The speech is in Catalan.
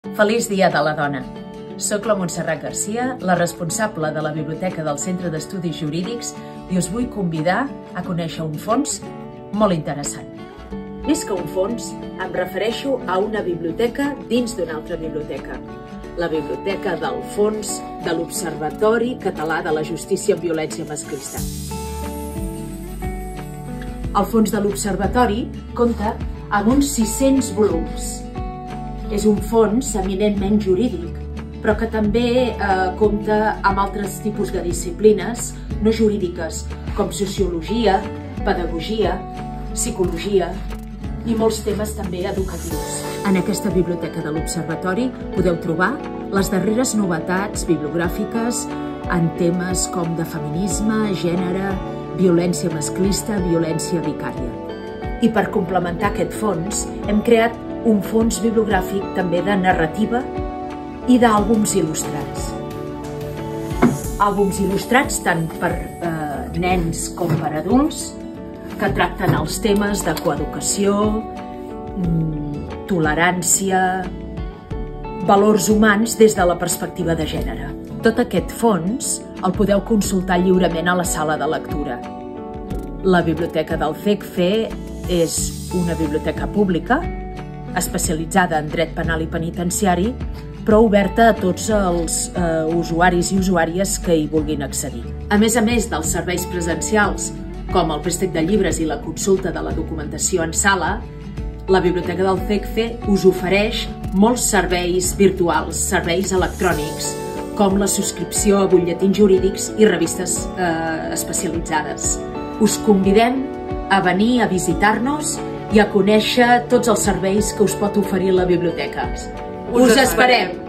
Feliç Dia de la Dona! Soc la Montserrat Garcia, la responsable de la Biblioteca del Centre d'Estudis Jurídics, i us vull convidar a conèixer un fons molt interessant. Més que un fons, em refereixo a una biblioteca dins d'una altra biblioteca. La Biblioteca del Fons de l'Observatori Català de la Justícia en Violència Masclista. El fons de l'Observatori compta amb uns 600 volums. És un fons eminentment jurídic, però que també compta amb altres tipus de disciplines no jurídiques, com sociologia, pedagogia, psicologia i molts temes també educatius. En aquesta biblioteca de l'Observatori podeu trobar les darreres novetats bibliogràfiques en temes com de feminisme, gènere, violència masclista, violència vicària. I per complementar aquest fons, hem creat un fons bibliogràfic també de narrativa i d'àlbums il·lustrats. Àlbums il·lustrats tant per nens com per adults, que tracten els temes de coeducació, tolerància, valors humans des de la perspectiva de gènere. Tot aquest fons el podeu consultar lliurement a la sala de lectura. La Biblioteca del CECFE és una biblioteca pública, especialitzada en dret penal i penitenciari, però oberta a tots els usuaris i usuàries que hi vulguin accedir. A més dels serveis presencials, com el préstec de llibres i la consulta de la documentació en sala, la Biblioteca del CECFE us ofereix molts serveis virtuals, serveis electrònics, com la subscripció a butlletins jurídics i revistes especialitzades. Us convidem a venir a visitar-nos i a conèixer tots els serveis que us pot oferir la biblioteca. Us esperem!